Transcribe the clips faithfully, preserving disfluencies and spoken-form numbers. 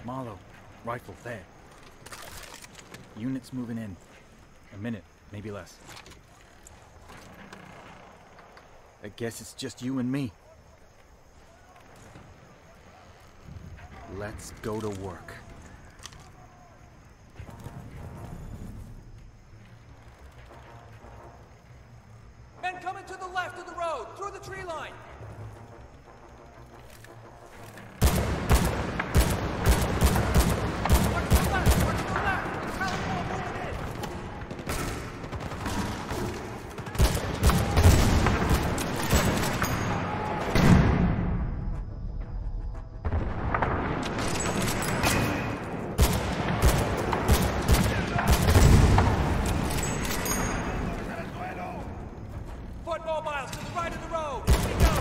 Marlowe, rifle, there. Units moving in. A minute, maybe less. I guess it's just you and me. Let's go to work. Men coming to the left of the road, through the tree line. March to the left, march to the left. California moving in. Foot mobiles to the right of the road. Here we go.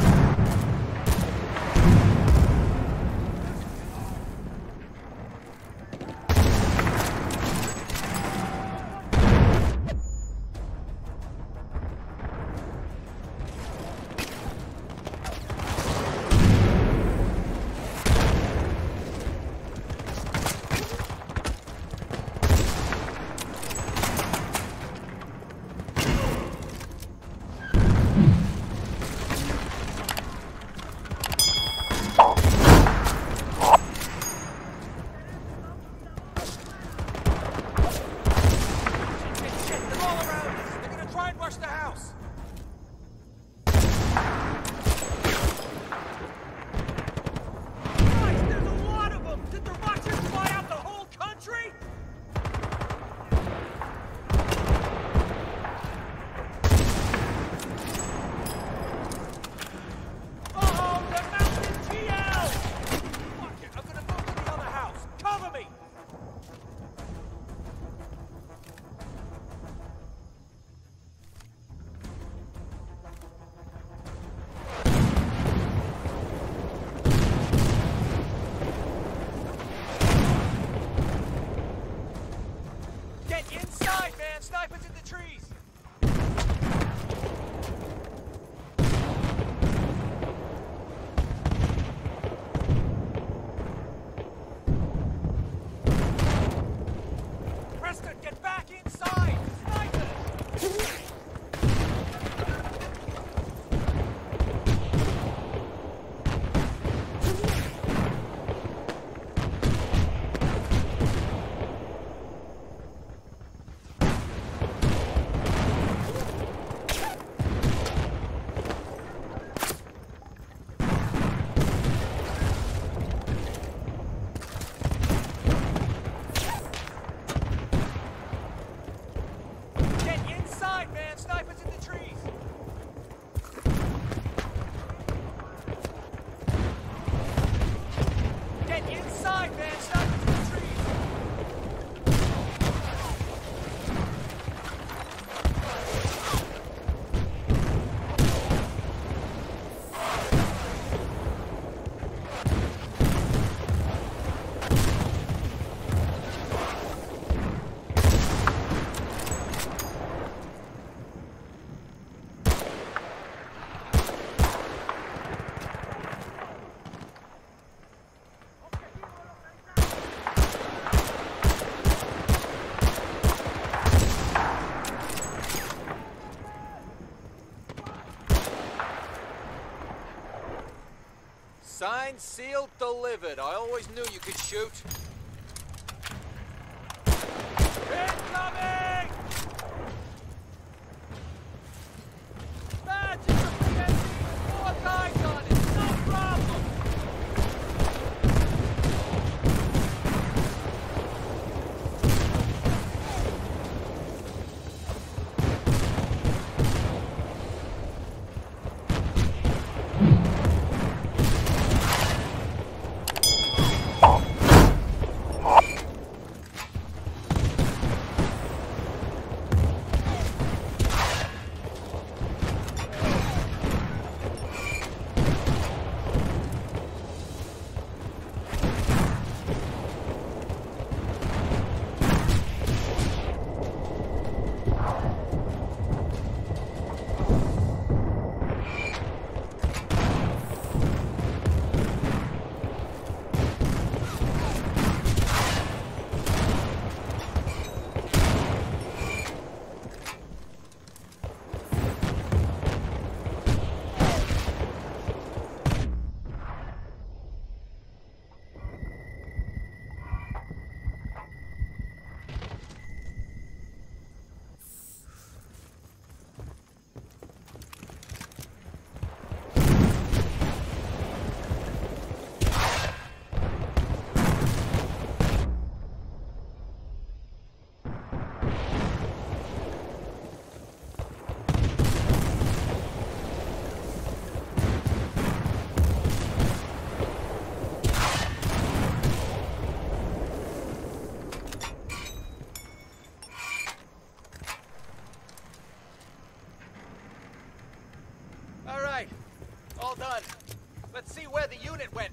Rush the house! Guys, there's a lot of them! Did the Russians fly out the whole country? Uh-oh, they're mounting T L! Fuck it, I'm gonna move to the other house. Cover me! Inside, man! Snipers in the trees! Preston, get back inside! Snipers! Snipers in the trees! Get inside, man! Snipers in the trees! Signed, sealed, delivered. I always knew you could shoot. Incoming! Badge is a P M C with four guys on it. No problem. right. All done. Let's see where the unit went.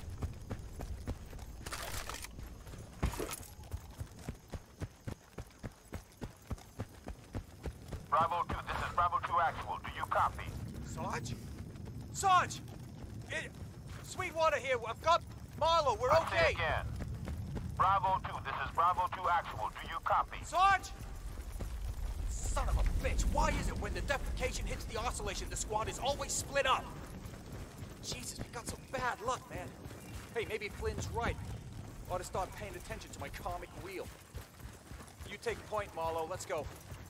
Bravo two, this is Bravo two Actual. Do you copy? Sarge? Sarge! It, Sweetwater here. I've got Marlowe. We're I'll okay. say again. Bravo two, this is Bravo two Actual. Do you copy? Sarge! Son of a bitch. Why is it when the defecation hits the oscillation, the squad is always split up? Jesus, we got some bad luck, man. Hey, maybe Flynn's right. Ought to start paying attention to my comic wheel. You take point, Marlowe. Let's go.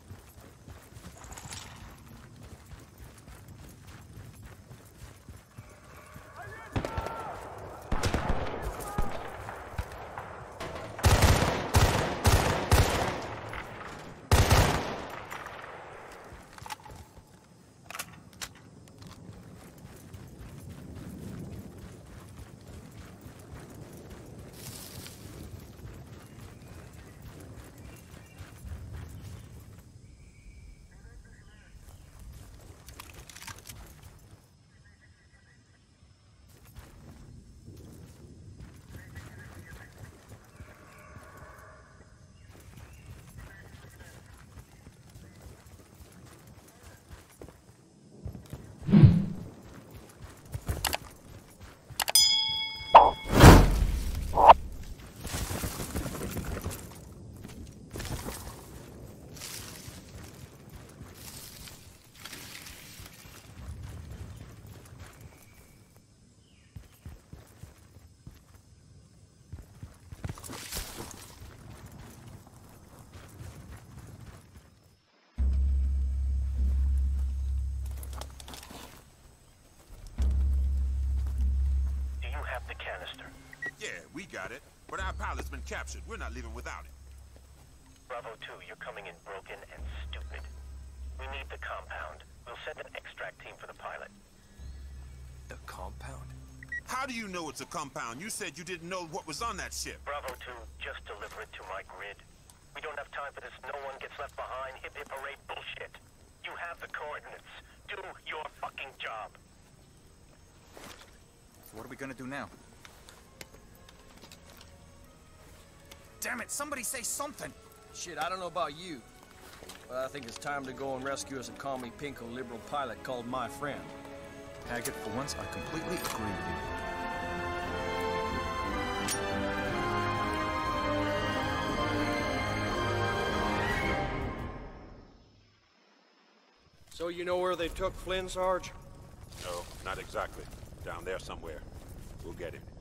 Yeah, we got it. But our pilot's been captured. We're not leaving without it. Bravo two, you're coming in broken and stupid. We need the compound. We'll send an extract team for the pilot. The compound? How do you know it's a compound? You said you didn't know what was on that ship. Bravo two, just deliver it to my grid. We don't have time for this no one gets left behind hip hip hooray bullshit. You have the coordinates. Do your fucking job. So what are we gonna do now? Damn it, somebody say something! Shit, I don't know about you, but I think it's time to go and rescue us a commie pinko liberal pilot called my friend. Haggett, for once, I completely agree with you. So you know where they took Flynn, Sarge? No, not exactly. Down there somewhere. We'll get him.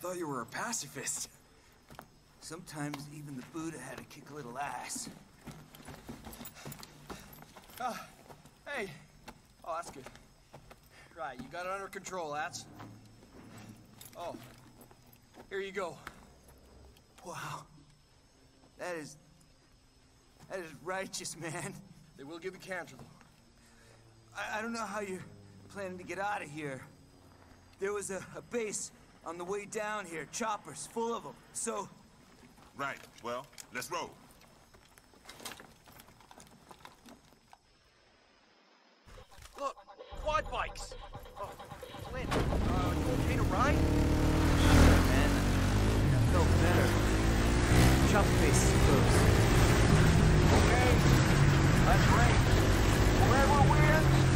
thought you were a pacifist. Sometimes even the Buddha had to kick a little ass. Uh, hey. Oh, that's good. Right, you got it under control, that's. Oh. Here you go. Wow. That is... That is righteous, man. They will give you cancer, though. I, I don't know how you're planning to get out of here. There was a, a base on the way down here, choppers, full of them. So... Right. Well, let's roll. Look, quad bikes. Oh, Flynn, uh, you okay to ride? Man, I felt better. Chopper base is close. Okay. That's great. Wherever we're,